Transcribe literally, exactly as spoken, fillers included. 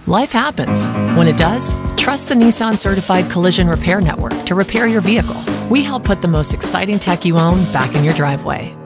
Life happens. When it does, trust the Nissan Certified Collision Repair Network to repair your vehicle. We help put the most exciting tech you own back in your driveway.